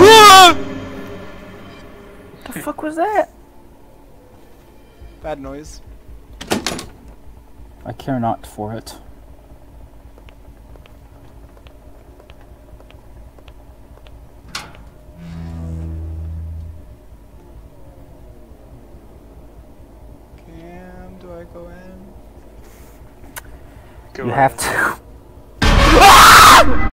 What the fuck was that? Bad noise. I care not for it. Cam, do I go in? You have to.